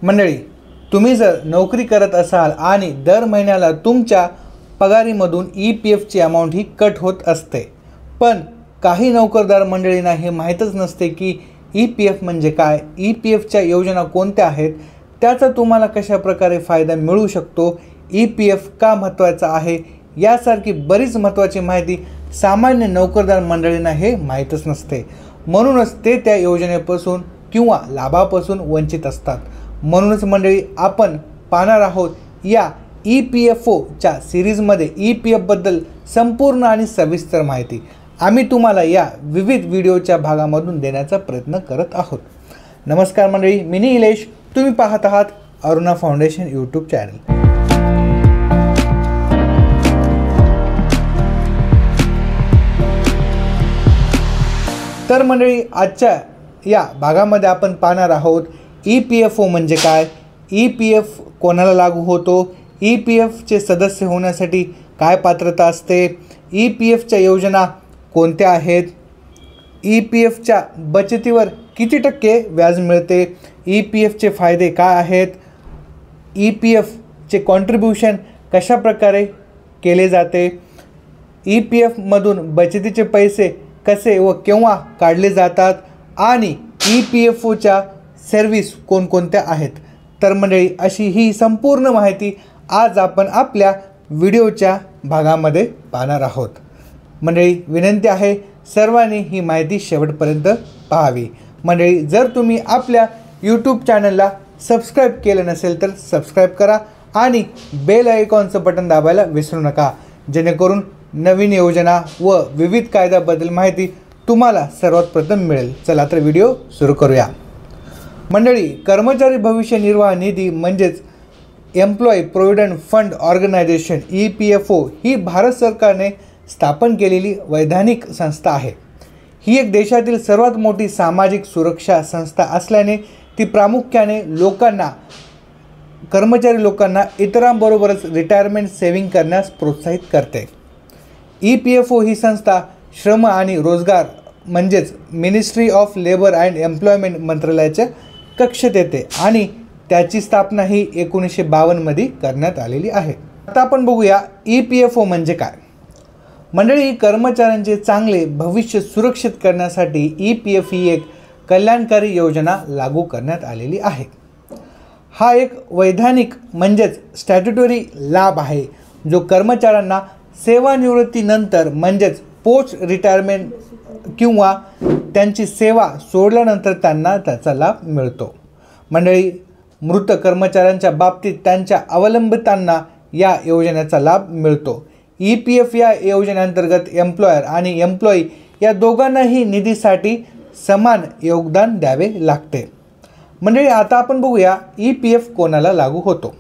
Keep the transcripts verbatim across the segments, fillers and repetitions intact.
मंडळी, तुम्ही जर नोकरी करत असाल आणि दर महिन्याला तुमच्या पगारीमधून ई पी एफची अमाऊंट ही कट होत असते, पण काही नोकरदार मंडळींना हे माहीतच नसते की ई पी एफ म्हणजे काय, ई पी एफच्या योजना कोणत्या आहेत, त्याचा तुम्हाला कशा प्रकारे फायदा मिळू शकतो, ई पी एफ का महत्त्वाचा आहे, यासारखी बरीच महत्त्वाची माहिती सामान्य नोकरदार मंडळींना हे माहीतच नसते. म्हणूनच ते त्या योजनेपासून किंवा लाभापासून वंचित असतात. म्हणूनच मंडळी, आपण पाहणार आहोत या ई पी एफ ओच्या सिरीजमध्ये ई पी एफबद्दल संपूर्ण आणि सविस्तर माहिती आम्ही तुम्हाला या विविध व्हिडिओच्या भागामधून देण्याचा प्रयत्न करत आहोत. नमस्कार मंडळी, मी निलेश, तुम्ही पाहत आहात अरुणा फाउंडेशन यूट्यूब चॅनल. तर मंडळी, आजच्या या भागामध्ये आपण पाहणार आहोत ई पी एफ ओ म्हणजे काय, ई पी एफ कोणाला लागू होतो, ई पी एफचे सदस्य होण्यासाठी काय पात्रता असते, ई पी एफच्या योजना कोणत्या आहेत, ई पी एफच्या बचतीवर किती टक्के व्याज मिळते, ई पी एफचे फायदे काय आहेत, ई पी एफचे कॉन्ट्रीब्युशन कशा प्रकारे केले जाते, ई पी एफमधून बचतीचे पैसे कसे व केव्हा काढले जातात आणि ई पी एफ ओच्या सर्व्हिस कोणकोणत्या आहेत. तर मंडळी, अशी ही संपूर्ण माहिती आज आपण आपल्या व्हिडिओच्या भागामध्ये पाहणार आहोत. मंडळी, विनंती आहे सर्वांनी ही माहिती शेवटपर्यंत पाहावी. मंडळी, जर तुम्ही आपल्या यूट्यूब चॅनलला सबस्क्राईब केलं नसेल तर सबस्क्राईब करा आणि बेल आयकॉनचं बटन दाबायला विसरू नका, जेणेकरून नवीन योजना व विविध कायद्याबद्दल माहिती तुम्हाला सर्वात प्रथम मिळेल. चला तर व्हिडिओ सुरू करूया. मंडळी, कर्मचारी भविष्य निर्वाह निधी म्हणजेच employee provident fund organisation E P F O ही भारत सरकारने स्थापन केलेली वैधानिक संस्था आहे. ही एक देशातील सर्वात मोठी सामाजिक सुरक्षा संस्था असल्याने ती प्रामुख्याने लोकांना कर्मचारी लोकांना इतरांबरोबरच रिटायरमेंट सेव्हिंग करण्यास प्रोत्साहित करते. ई पी एफ ओ ही संस्था श्रम आणि रोजगार म्हणजेच ministry of labour and employment मंत्रालयाच्या कक्षेत येते आणि त्याची स्थापना ही एकोणीसशे बावन्नमध्ये करण्यात आलेली आहे. आता आपण बघूया ई पी एफ ओ म्हणजे काय. मंडळी, कर्मचाऱ्यांचे चांगले भविष्य सुरक्षित करण्यासाठी ई पी एफ ही एक कल्याणकारी योजना लागू करण्यात आलेली आहे. हा एक वैधानिक म्हणजेच स्टॅट्युटरी लाभ आहे जो कर्मचाऱ्यांना सेवानिवृत्तीनंतर म्हणजेच पोस्ट रिटायरमेंट किंवा त्यांची सेवा सोडल्यानंतर त्यांना त्याचा लाभ मिळतो. मंडळी, मृत कर्मचाऱ्यांच्या बाबतीत त्यांच्या अवलंबितांना या योजनेचा लाभ मिळतो. ई पी एफ या योजनेअंतर्गत एम्प्लॉयर आणि एम्प्लॉई या दोघांनाही निधीसाठी समान योगदान द्यावे लागते. मंडळी, आता आपण बघूया ई पी एफ कोणाला लागू होतो.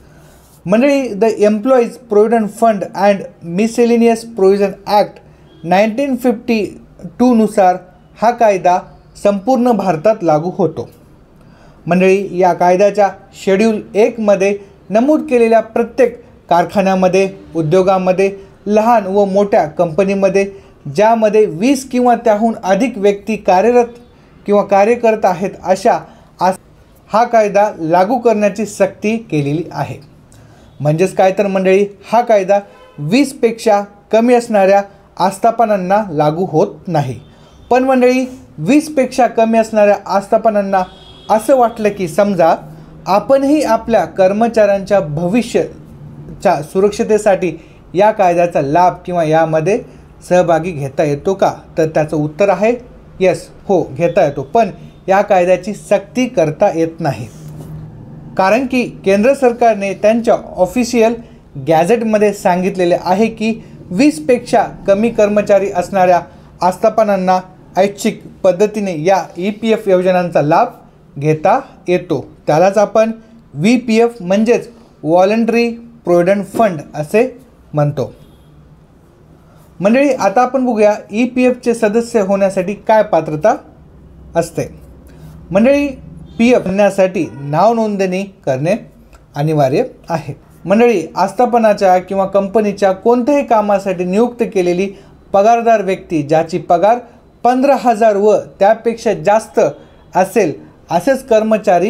मंडळी, the employees provident fund and miscellaneous provision act nineteen fifty टूनुसार हा कायदा संपूर्ण भारतात लागू होतो. मंडळी, या कायद्याच्या शेड्यूल एकमध्ये नमूद केलेल्या प्रत्येक कारखान्यामध्ये, उद्योगामध्ये, लहान व मोठ्या कंपनीमध्ये ज्यामध्ये वीस किंवा त्याहून अधिक व्यक्ती कार्यरत किंवा कार्य करत आहेत अशा आस हा कायदा लागू करण्याची सक्ती केलेली आहे. म्हणजेच काय तर मंडळी, हा कायदा वीसपेक्षा कमी असणाऱ्या आस्थापनांना लागू होत नाही. पण मंडळी, वीसपेक्षा कमी असणाऱ्या आस्थापनांना असं वाटलं की समजा आपणही आपल्या कर्मचाऱ्यांच्या भविष्याच्या सुरक्षितेसाठी या कायद्याचा लाभ किंवा यामध्ये सहभागी घेता येतो का, तर त्याचं उत्तर आहे यस, हो घेता येतो. पण या कायद्याची सक्ती करता येत नाही, कारण की केंद्र सरकारने त्यांच्या ऑफिशियल गॅझेटमध्ये सांगितलेले आहे की वीसपेक्षा कमी कर्मचारी असणाऱ्या आस्थापनांना ऐच्छिक पद्धतीने या ई पी एफ योजनांचा लाभ घेता येतो. त्यालाच आपण व्ही पी एफ म्हणजेच व्हॉलंटरी प्रोव्हिडंट फंड असे म्हणतो. मंडळी, आता आपण बघूया ई पी एफचे सदस्य होण्यासाठी काय पात्रता असते. मंडळी, पी एफ भरण्यासाठी नाव नोंदणी करणे अनिवार्य आहे. मंडळी, आस्थापनाच्या किंवा कंपनीच्या कोणत्याही कामासाठी नियुक्त केलेली पगारदार व्यक्ती ज्याची पगार पंधरा हजार व त्यापेक्षा जास्त असेल असेच कर्मचारी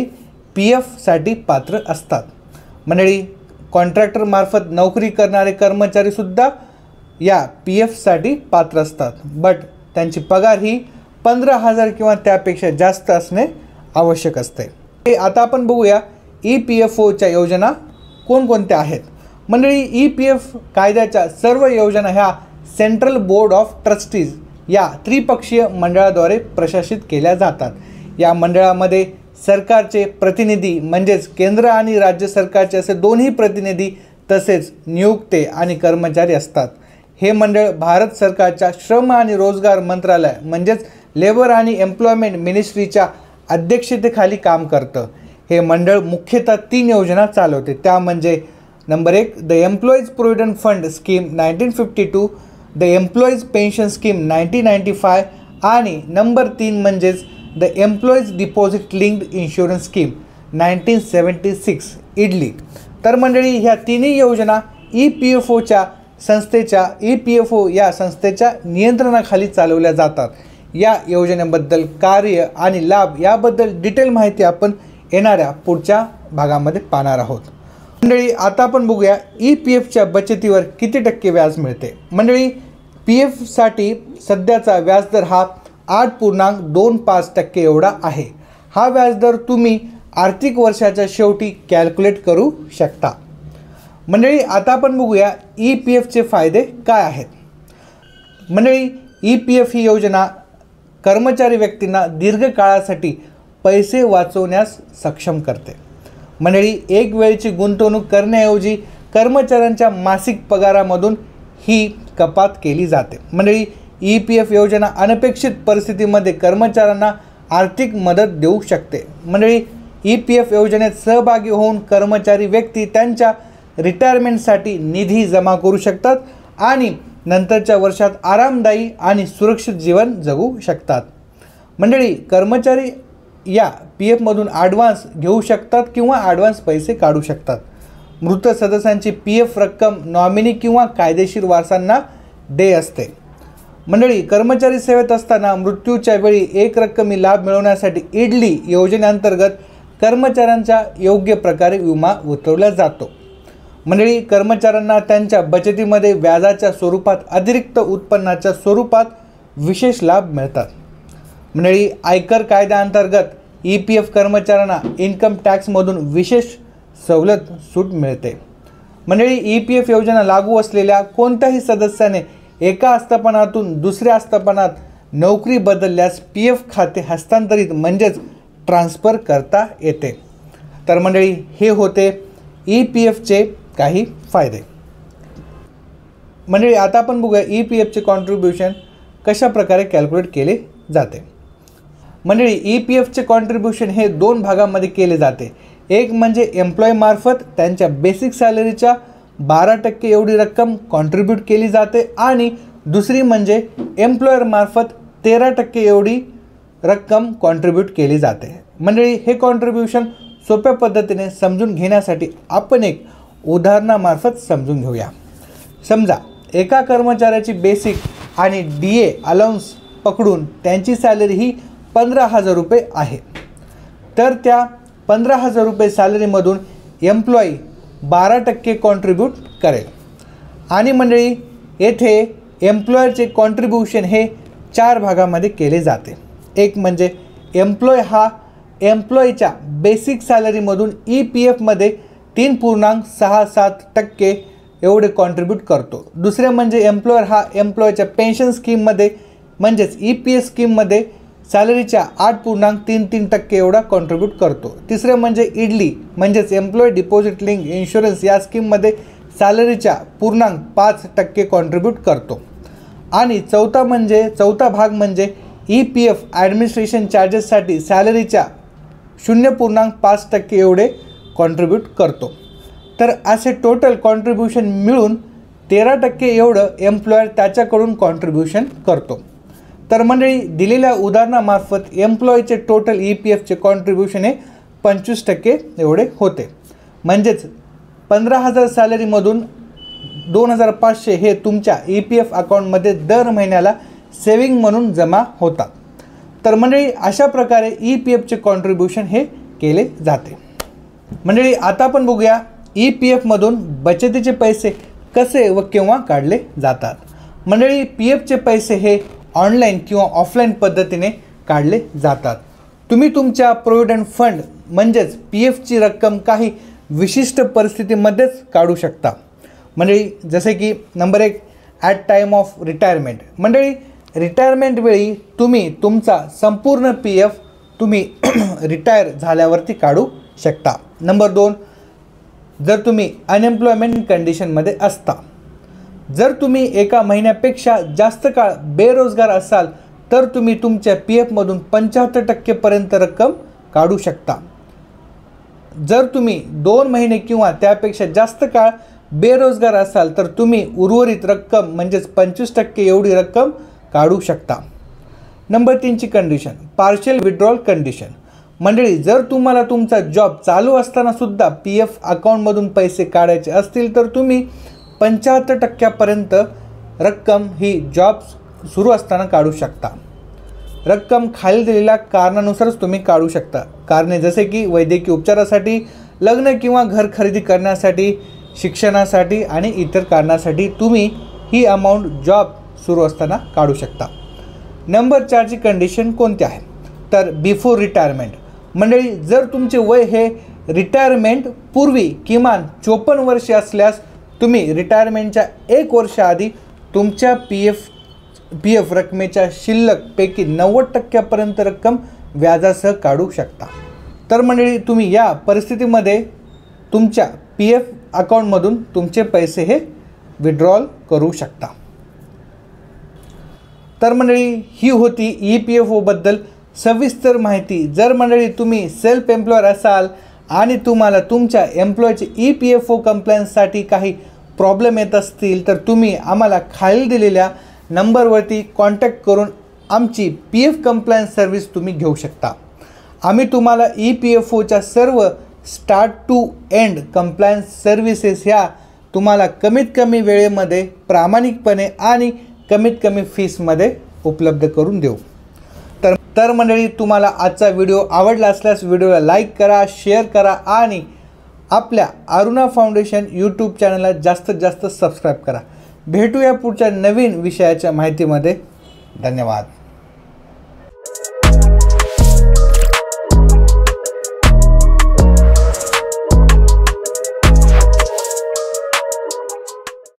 पी एफसाठी पात्र असतात. मंडळी, कॉन्ट्रॅक्टरमार्फत नोकरी करणारे कर्मचारीसुद्धा या पी एफसाठी पात्र असतात, बट त्यांची पगार ही पंधरा हजार किंवा त्यापेक्षा जास्त असणे आवश्यक असते. आता आपण बघूया ई पी एफ ओच्या योजना कोणकोणत्या आहेत. मंडळी, ई पी एफ कायद्याच्या सर्व योजना ह्या सेंट्रल बोर्ड ऑफ ट्रस्टीज या त्रिपक्षीय मंडळाद्वारे प्रशासित केल्या जातात. या मंडळामध्ये सरकारचे प्रतिनिधी म्हणजेच केंद्र आणि राज्य सरकारचे असे दोन्ही प्रतिनिधी तसेच नियुक्ते आणि कर्मचारी असतात. हे मंडळ भारत सरकारच्या श्रम आणि रोजगार मंत्रालय म्हणजेच लेबर आणि एम्प्लॉयमेंट मिनिस्ट्रीच्या अध्यक्षतेखाली काम करतं. हे मंडळ मुख्यतः तीन योजना चालवते, त्या म्हणजे नंबर एक the employees provident fund scheme nineteen fifty two, the employees pension scheme nineteen ninety five आणि नंबर तीन म्हणजेच the employees deposit linked insurance scheme nineteen seventy six इडली. तर मंडळी, ह्या तिन्ही योजना ई पी एफ ओच्या संस्थेच्या ई पी एफ ओ या संस्थेच्या नियंत्रणाखाली चालवल्या जातात. या योजनेबद्दल कार्य आणि लाभ याबद्दल डिटेल माहिती आपण येणाऱ्या पुढच्या भागामध्ये पाहणार आहोत. मंडळी, आता आपण बघूया ई पी एफच्या बचतीवर किती टक्के व्याज मिळते. मंडळी, पी एफसाठी सध्याचा व्याजदर हा आठ पूर्णांक दोन पाच टक्के एवढा आहे. हा व्याजदर तुम्ही आर्थिक वर्षाच्या शेवटी कॅल्क्युलेट करू शकता. मंडळी, आता आपण बघूया ई पी एफचे फायदे काय आहेत. मंडळी, ई पी एफ ही योजना कर्मचारी व्यक्तींना दीर्घकाळासाठी पैसे वाचवण्यास सक्षम करते. मंडळी, एक वेळची गुंतवणूक करण्याऐवजी कर्मचाऱ्यांच्या मासिक पगारामधून ही कपात केली जाते. मंडळी, ई पी एफ योजना अनपेक्षित परिस्थितीमध्ये कर्मचाऱ्यांना आर्थिक मदत देऊ शकते. मंडळी, ई पी एफ योजनेत सहभागी होऊन कर्मचारी व्यक्ती त्यांच्या रिटायरमेंटसाठी निधी जमा करू शकतात आणि नंतरच्या वर्षात आरामदायी आणि सुरक्षित जीवन जगू शकतात. मंडळी, कर्मचारी या पी एफमधून ॲडव्हान्स घेऊ शकतात किंवा ॲडव्हान्स पैसे काढू शकतात. मृत सदस्यांची पी एफ रक्कम नॉमिनी किंवा कायदेशीर वारसांना दे असते. मंडळी, कर्मचारी सेवेत असताना मृत्यूच्या वेळी एक रक्कमी लाभ मिळवण्यासाठी इडली योजनेअंतर्गत कर्मचाऱ्यांचा योग्य प्रकारे विमा उतरवला जातो. मंडळी, कर्मचाऱ्यांना त्यांच्या बचतीमध्ये व्याजाच्या स्वरूपात अतिरिक्त उत्पन्नाच्या स्वरूपात विशेष लाभ मिळतात. मंडळी, आयकर कायद्याअंतर्गत ई पी एफ कर्मचाऱ्यांना इन्कम टॅक्समधून विशेष सवलत सूट मिळते. मंडळी, ई पी एफ योजना लागू असलेल्या कोणत्याही सदस्याने एका आस्थापनातून दुसऱ्या आस्थापनात नोकरी बदलल्यास पी एफ खाते हस्तांतरित म्हणजेच ट्रान्सफर करता येते. तर मंडळी, हे होते ई पी एफचे काही फायदे. मंडळी, आता आपण बघूया ई पी एफचे कॉन्ट्रीब्युशन कशा प्रकारे कॅल्क्युलेट केले जाते. मंडळी, ई पी एफचे कॉन्ट्रीब्युशन हे दोन भागामध्ये केले जाते. एक म्हणजे एम्प्लॉईमार्फत त्यांच्या बेसिक सॅलरीच्या बारा टक्के एवढी रक्कम कॉन्ट्रीब्यूट केली जाते आणि दुसरी म्हणजे एम्प्लॉयरमार्फत तेरा टक्के एवढी रक्कम कॉन्ट्रीब्यूट केली जाते. मंडळी, हे कॉन्ट्रीब्युशन सोप्या पद्धतीने समजून घेण्यासाठी आपण एक उदाहरणामार्फत समजून घेऊया. समजा एका कर्मचाऱ्याची बेसिक आणि डी ए अलाउन्स पकडून त्यांची सॅलरी ही पंधरा हजार रुपये आहे. तर त्या पंधरा हजार रुपये सॅलरीमधून एम्प्लॉई बारा टक्के कॉन्ट्रीब्यूट करेल. आणि मंडळी, येथे एम्प्लॉयरचे कॉन्ट्रीब्युशन हे चार भागामध्ये केले जाते. एक म्हणजे एम्प्लॉय हा एम्प्लॉईच्या बेसिक सॅलरीमधून ई पी एफमध्ये तीन पूर्णांक सहा सात टक्के एवढे कॉन्ट्रीब्यूट करतो. दुसरे म्हणजे एम्प्लॉयर हा एम्प्लॉयच्या पेन्शन स्कीममध्ये म्हणजेच ई पी एस स्कीममध्ये सॅलरीच्या आठ पूर्णांक तीन तीन टक्के एवढा कॉन्ट्रीब्यूट करतो. तिसरे म्हणजे इडली म्हणजेच एम्प्लॉई डिपॉझिट लिंक इन्शुरन्स या स्कीममध्ये सॅलरीच्या पूर्णांक पाच टक्के कॉन्ट्रीब्यूट करतो. आणि चौथा म्हणजे चौथा भाग म्हणजे ई पी एफ ॲडमिनिस्ट्रेशन चार्जेससाठी सॅलरीच्या शून्य पूर्णांक पाच टक्के एवढे कॉन्ट्रीब्यूट करतो. तर असे टोटल कॉन्ट्रीब्युशन मिळून तेरा टक्के एवढं एम्प्लॉयर त्याच्याकडून कॉन्ट्रीब्युशन करतो. तर मंडळी, दिलेल्या उदाहरणामार्फत एम्प्लॉईचे टोटल ई पी एफचे कॉन्ट्रीब्युशन हे पंचवीस टक्के एवढे होते. म्हणजेच पंधरा हजार सॅलरीमधून दोन हजार पाचशे हे तुमच्या ई पी एफ अकाउंटमध्ये दर महिन्याला सेविंग म्हणून जमा होतात. तर मंडळी, अशा प्रकारे ई पी एफचे कॉन्ट्रीब्युशन हे केले जाते। मंडळी आता आपण बघूया ई पी एफमधून बचतीचे पैसे कसे व केव्हा काढले जातात। मंडळी पी एफचे पैसे हे ऑनलाईन किंवा ऑफलाईन पद्धतीने काढले जातात। तुम्ही तुमच्या प्रोव्हिडंट फंड म्हणजेच पी एफची रक्कम काही विशिष्ट परिस्थितीमध्येच काढू शकता। मंडळी जसे की नंबर एक ॲट टाईम ऑफ रिटायरमेंट। मंडळी रिटायरमेंट वेळी तुम्ही तुमचा संपूर्ण पी एफ तुम्ही रिटायर झाल्यावरती काढू शकता। नंबर दोन जर तुम्ही अनएम्प्लॉयमेंट कंडिशनमध्ये असता, जर तुम्ही एका महिन्यापेक्षा जास्त काळ बेरोजगार असाल तर तुम्ही तुमच्या पी एफमधून पंच्याहत्तर टक्केपर्यंत रक्कम काढू शकता। जर तुम्ही दोन महिने किंवा त्यापेक्षा जास्त काळ बेरोजगार असाल तर तुम्ही उर्वरित रक्कम म्हणजेच पंचवीस टक्के एवढी रक्कम काढू शकता। नंबर तीनची कंडिशन पार्शियल विड्रॉल कंडिशन। मंडळी जर तुम्हाला तुमचा जॉब चालू असताना सुद्धा पी एफ अकाउंटमधून पैसे काढायचे असतील तर तुम्ही पंच्याहत्तर टक्क्यापर्यंत रक्कम ही जॉब सुरू असताना काढू शकता। रक्कम खाली दिलेल्या कारणानुसारच तुम्ही काढू शकता। कारणे जसे की वैद्यकीय उपचारासाठी, लग्न किंवा घर खरेदी करण्यासाठी, शिक्षणासाठी आणि इतर कारणासाठी तुम्ही ही अमाऊंट जॉब सुरू असताना काढू शकता। नंबर चारची कंडिशन कोणती आहे तर बिफोर रिटायरमेंट। मंडळी जर तुमचे वय हे रिटायरमेंट पूर्वी किमान चोपन्न वर्षे असल्यास तुम्ही रिटायरमेंटच्या एक वर्षाआधी तुमच्या पी एफ पी एफ रकमेच्या शिल्लकपैकी नव्वद टक्क्यापर्यंत रक्कम व्याजासह काढू शकता। तर मंडळी तुम्ही या परिस्थितीमध्ये तुमच्या पी एफ अकाउंटमधून तुमचे पैसे हे विड्रॉल करू शकता। तर मंडळी ही होती ई पी एफ ओबद्दल सविस्तर माहिती। जर मंडळी तुम्ही सेल्फ एम्प्लॉयर असाल आणि तुम्हाला तुमच्या एम्प्लॉयचे ई पी एफ ओ कंप्लायन्ससाठी काही प्रॉब्लेम येत असतील तर तुम्ही आम्हाला खाली दिलेल्या नंबरवरती कॉन्टॅक्ट करून आमची पी एफ कंप्लायन्स सर्व्हिस तुम्ही घेऊ शकता। आम्ही तुम्हाला ई पी एफ ओच्या सर्व start to end compliance services ह्या तुम्हाला कमीत कमी वेळेमध्ये प्रामाणिकपणे आणि कमीत कमी फीसमध्ये उपलब्ध करून देऊ। तर तर मंडळी तुम्हाला आजचा व्हिडिओ आवडला असल्यास व्हिडिओला लाईक करा, शेअर करा आणि आपल्या अरुणा फाउंडेशन यूट्यूब चॅनलला जास्तीत जास्त सबस्क्राईब करा। भेटूया पुढच्या नवीन विषयाच्या माहितीमध्ये। धन्यवाद।